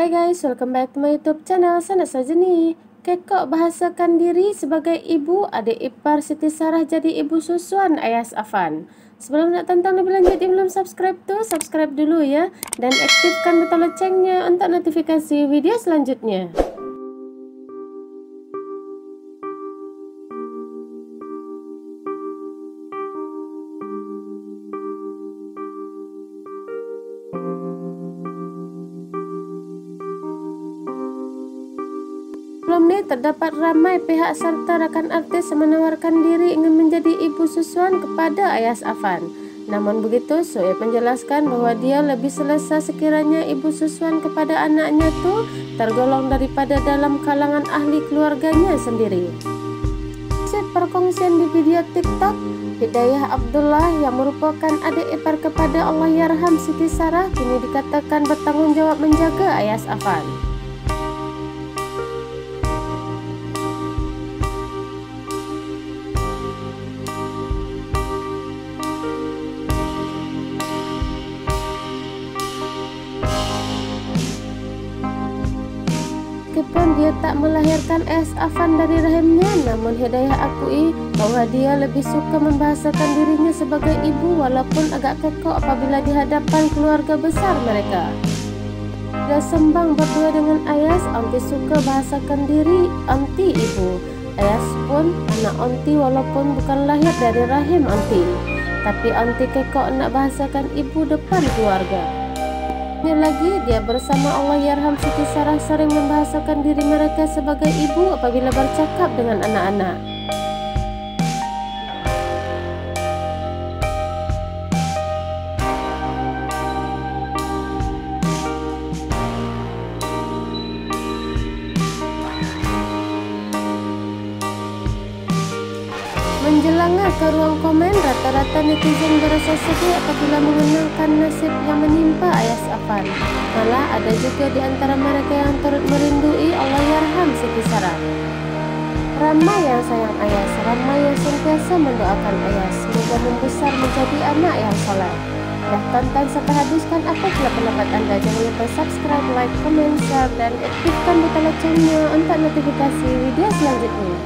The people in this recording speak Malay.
Hai guys, welcome back to my YouTube channel. Sana saja nih, Kekok bahasakan diri sebagai ibu adik ipar Siti Sarah jadi ibu susuan Ayas Affan. Sebelum nak tonton lebih lanjut, yang belum subscribe tuh subscribe dulu ya, dan aktifkan tombol loncengnya untuk notifikasi video selanjutnya. Sebelum ini terdapat ramai pihak serta rakan artis yang menawarkan diri ingin menjadi ibu susuan kepada Ayas Affan. Namun begitu, Soeb menjelaskan bahwa dia lebih selesa sekiranya ibu susuan kepada anaknya tuh tergolong daripada dalam kalangan ahli keluarganya sendiri. Perkongsian di video TikTok, Hidayah Abdullah yang merupakan adik ipar kepada Allahyarham Siti Sarah kini dikatakan bertanggung jawab menjaga Ayas Affan. Meskipun dia tak melahirkan Ayas Affan dari rahimnya, namun Hidayah akui bahwa dia lebih suka membahasakan dirinya sebagai ibu walaupun agak kekok apabila di hadapan keluarga besar mereka. Dia sembang berdua dengan Ayas, Onti suka bahasakan diri Onti ibu. Ayas pun anak Onti walaupun bukan lahir dari rahim Onti, tapi Onti kekok nak bahasakan ibu depan keluarga. Lagi, dia bersama Allahyarham Siti Sarah sering membahasakan diri mereka sebagai ibu apabila bercakap dengan anak-anak. Menjelangnya ke ruang komen, rata-rata netizen berasa sedih apabila mengenangkan nasib yang menimpa Ayas Affan. Malah ada juga di antara mereka yang turut merindui Allahyarham Siti Sarah. Ramai yang sayang Ayas, ramai yang sentiasa mendoakan Ayas semoga membesar menjadi anak yang soleh. Dah tonton sampai habis kan? Apa pula pendapat anda? Jangan lupa subscribe, like, comment, share, dan aktifkan tombol loncengnya untuk notifikasi video selanjutnya.